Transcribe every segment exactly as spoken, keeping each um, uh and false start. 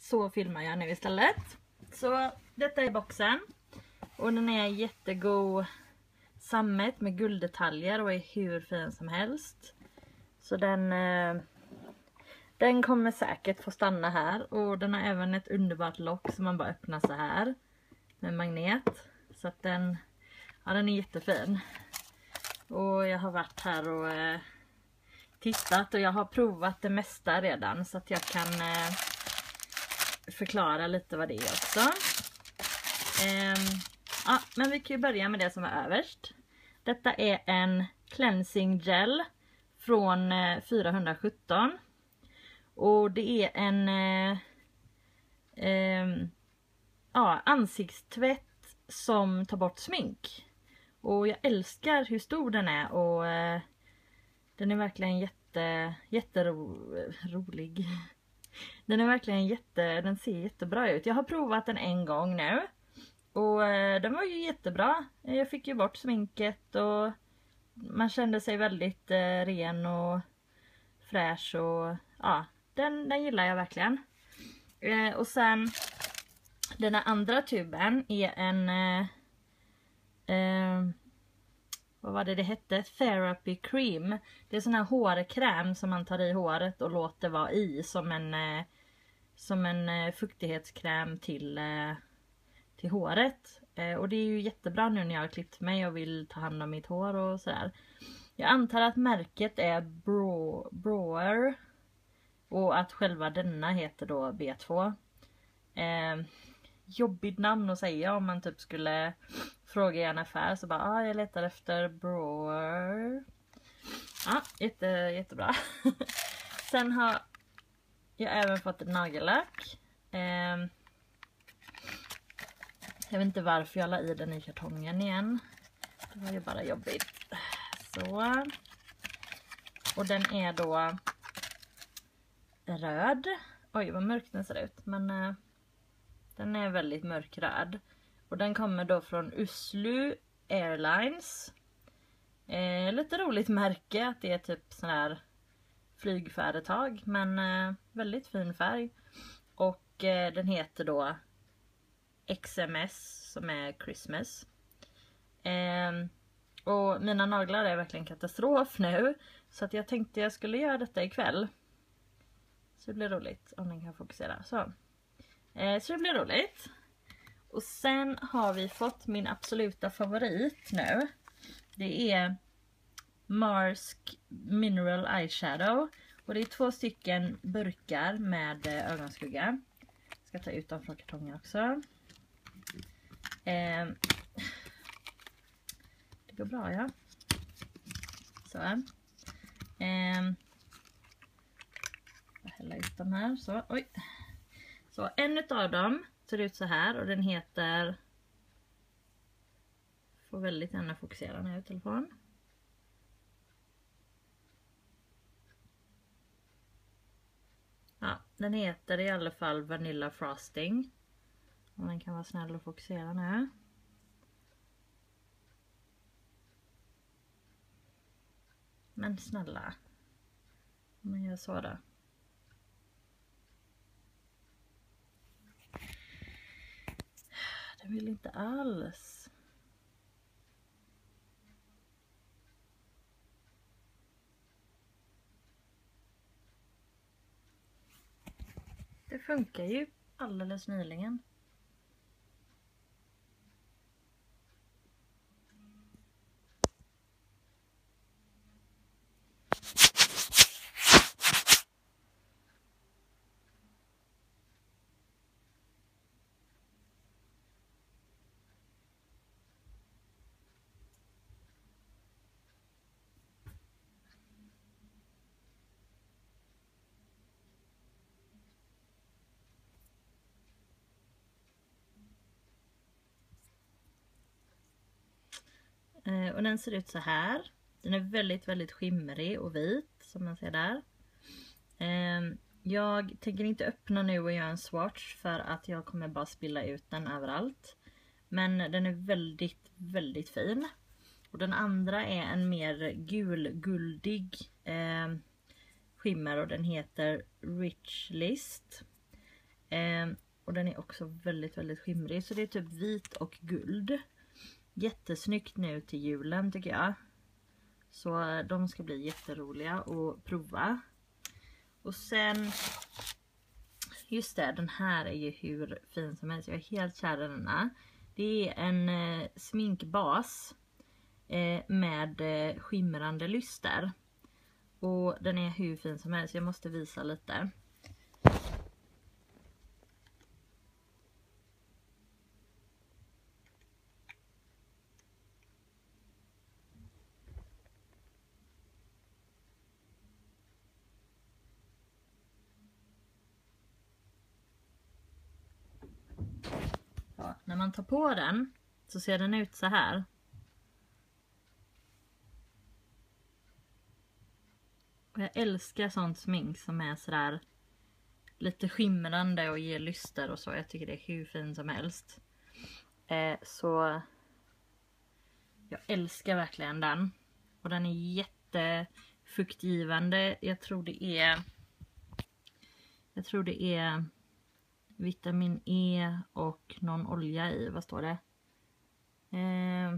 så filmar jag nu istället. Så detta är boxen. Och den är jättegod sammet med gulddetaljer och är hur fin som helst. Så den, eh, den kommer säkert få stanna här. Och den har även ett underbart lock som man bara öppnar så här. Med magnet. Så att den, ja, den är jättefin. Och jag har varit här och eh, tittat och jag har provat det mesta redan. Så att jag kan eh, förklara lite vad det är också. Eh, ja, men vi kan ju börja med det som är överst. Detta är en cleansing gel från eh, fyrahundrasjutton. Och det är en eh, eh, ja, ansiktstvätt som tar bort smink. Och jag älskar hur stor den är och eh, den är verkligen jätte, jätterolig. Den är verkligen jätte, den ser jättebra ut. Jag har provat den en gång nu. Och eh, den var ju jättebra. Jag fick ju bort sminket och man kände sig väldigt eh, ren och fräsch. Och ja, den, den gillar jag verkligen. Eh, och sen den här andra tuben är en... Eh, eh, vad var det det hette? Therapy cream. Det är sån här hårkräm som man tar i håret och låter vara i som en, eh, som en eh, fuktighetskräm till, eh, till håret. Eh, och det är ju jättebra nu när jag har klippt mig och vill ta hand om mitt hår och sådär. Jag antar att märket är Bro, Broer och att själva denna heter då B två. Eh, jobbigt namn att säga om man typ skulle fråga i en affär så bara, ah, jag letar efter Broer. Ja, jätte, jättebra. Sen har jag även fått ett nagellack. Eh, jag vet inte varför jag la i den i kartongen igen. Det var ju bara jobbigt. Så. Och den är då röd. Oj, vad mörk den ser ut. Men eh, den är väldigt mörkröd. Och den kommer då från Oslo Airlines. Eh, lite roligt märke att det är typ sån här flygföretag. Men eh, väldigt fin färg. Och eh, den heter då X M S som är Christmas. Eh, och mina naglar är verkligen katastrof nu. Så att jag tänkte jag skulle göra detta ikväll. Så det blir roligt om den kan fokusera. Så, eh, så det blir roligt. Och sen har vi fått min absoluta favorit nu. Det är Marsk Mineral Eyeshadow. Och det är två stycken burkar med ögonskugga. Jag ska ta ut dem från kartongen också. Eh, det går bra, ja. Så. Eh, jag häller ut dem här. Så, oj. Så en av dem ser ut så här och den heter, får väldigt gärna fokusera när jag är i telefon. Ja, den heter i alla fall Vanilla Frosting. Och den kan vara snäll och fokusera nu. Men snälla, om man gör så då. Jag vill inte alls. Det funkar ju alldeles nyligen. Och den ser ut så här. Den är väldigt, väldigt skimrig och vit som man ser där. Jag tänker inte öppna nu och göra en swatch för att jag kommer bara spilla ut den överallt. Men den är väldigt, väldigt fin. Och den andra är en mer gulguldig eh, skimmer och den heter Rich List. Eh, och den är också väldigt väldigt skimrig. Så det är typ vit och guld. Jättesnyggt nu till julen tycker jag. Så de ska bli jätteroliga att prova. Och sen, just det, den här är ju hur fin som helst. Jag är helt kär i denna. Det är en eh, sminkbas eh, med eh, skimrande lyster. Och den är hur fin som helst. Jag måste visa lite. Ja, när man tar på den så ser den ut så här. Och jag älskar sånt smink som är sådär lite skimrande och ger lyster och så. Jag tycker det är hur fin som helst. Eh, så jag älskar verkligen den. Och den är jättefuktgivande. Jag tror det är Jag tror det är vitamin E och någon olja i. Vad står det? Eh,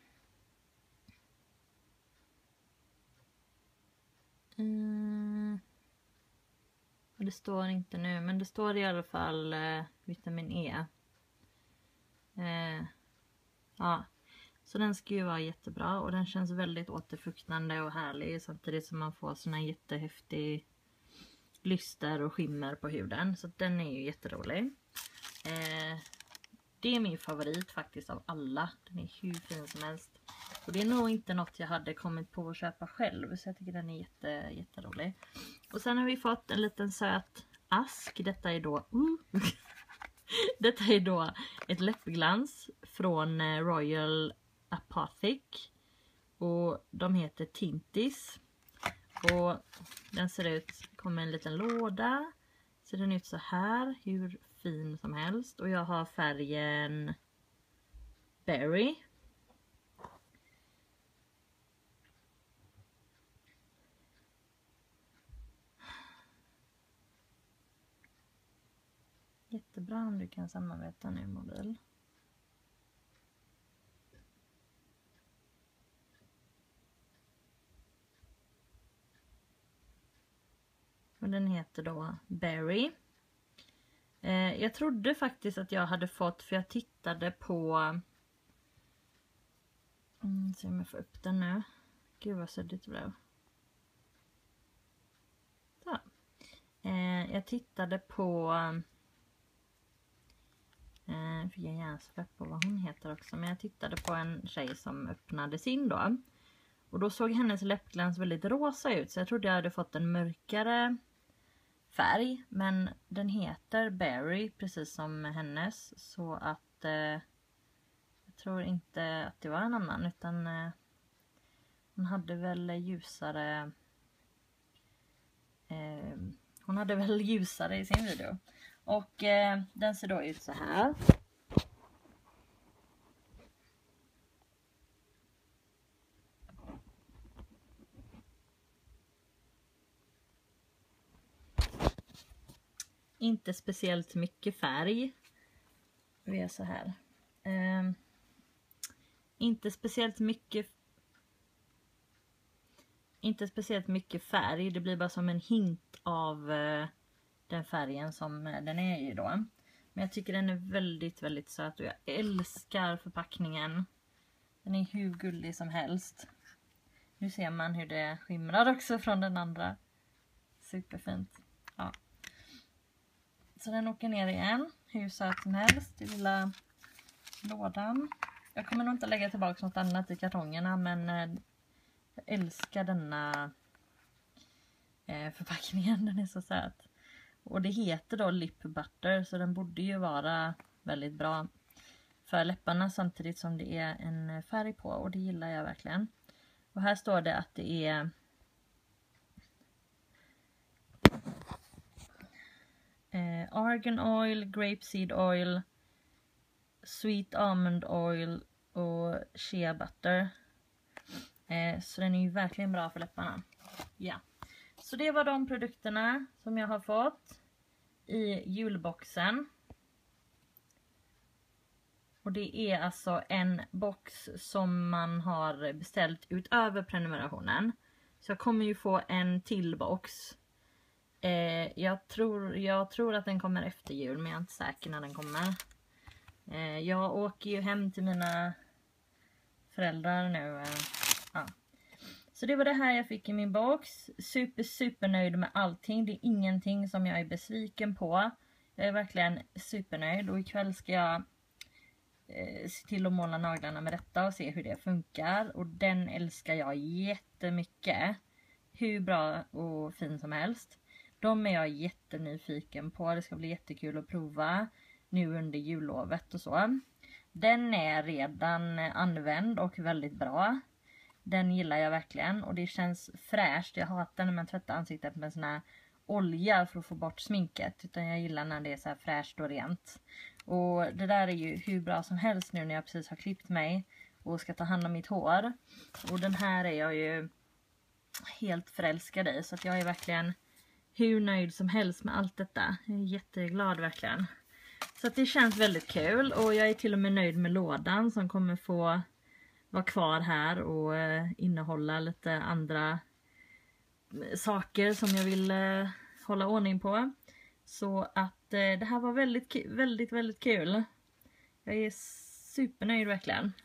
eh, det står inte nu, men det står i alla fall eh, vitamin E. Eh, ja, så den ska ju vara jättebra och den känns väldigt återfuktande och härlig samtidigt som man får såna jättehäftig lyster och skimmer på huden. Så den är ju jätterolig. Eh, det är min favorit faktiskt av alla. Den är hur fin som helst. Och det är nog inte något jag hade kommit på att köpa själv. Så jag tycker den är jätte, jätterolig. Och sen har vi fått en liten söt ask. Detta är då... Uh, detta är då ett läppglans från Royal Apothic. Och de heter Tintis. Och den ser ut, kommer en liten låda. Ser den ut så här, hur fin som helst. Och jag har färgen Berry. Jättebra om du kan samarbeta nu mobil. Och den heter då Berry. Eh, jag trodde faktiskt att jag hade fått, för jag tittade på... Mm, se om jag får upp den nu. Gud vad suddigt det blev. Så. Eh, jag tittade på... Eh, fick jag hjärnsläpp på vad hon heter också. Men jag tittade på en tjej som öppnade sin då. Och då såg hennes läppglans väldigt rosa ut. Så jag trodde jag hade fått en mörkare färg. Men den heter Berry precis som hennes. Så att eh, jag tror inte att det var en annan. Utan eh, hon hade väl ljusare... Eh, hon hade väl ljusare i sin video. Och eh, den ser då ut så här. Inte speciellt mycket färg. Vi är så här. Eh, inte speciellt mycket. Inte speciellt mycket färg. Det blir bara som en hint av eh, den färgen som den är i då. Men jag tycker den är väldigt väldigt söt och jag älskar förpackningen. Den är hur gullig som helst. Nu ser man hur det skimrar också från den andra. Superfint. Ja. Så den åker ner igen. Hur söt som helst i lilla lådan. Jag kommer nog inte lägga tillbaka något annat i kartongerna, men eh, jag älskar denna eh, förpackningen. Den är så söt. Och det heter då Lip Butter, så den borde ju vara väldigt bra för läpparna samtidigt som det är en färg på. Och det gillar jag verkligen. Och här står det att det är eh, argan oil, grapeseed oil, sweet almond oil och shea butter. Eh, så den är ju verkligen bra för läpparna. Ja. Så det var de produkterna som jag har fått. i julboxen. Och det är alltså en box som man har beställt utöver prenumerationen. Så jag kommer ju få en till box. Eh, jag, tror, jag tror att den kommer efter jul, men jag är inte säker när den kommer. Eh, jag åker ju hem till mina föräldrar nu. Eh, ja. Så det var det här jag fick i min box. Super super nöjd med allting. Det är ingenting som jag är besviken på. Jag är verkligen supernöjd. Och ikväll ska jag eh, se till att måla naglarna med detta och se hur det funkar. Och den älskar jag jättemycket. Hur bra och fin som helst. De är jag jättenyfiken på. Det ska bli jättekul att prova nu under jullovet och så. Den är redan använd och väldigt bra. Den gillar jag verkligen och det känns fräscht. Jag hatar när man tvättar ansiktet med sån här olja för att få bort sminket. Utan jag gillar när det är så här fräscht och rent. Och det där är ju hur bra som helst nu när jag precis har klippt mig och ska ta hand om mitt hår. Och den här är jag ju helt förälskad i, så att jag är verkligen hur nöjd som helst med allt detta. Jag är jätteglad verkligen. Så att det känns väldigt kul och jag är till och med nöjd med lådan som kommer få vara kvar här och eh, innehålla lite andra saker som jag vill eh, hålla ordning på. Så att eh, det här var väldigt, väldigt, väldigt kul. Jag är supernöjd verkligen.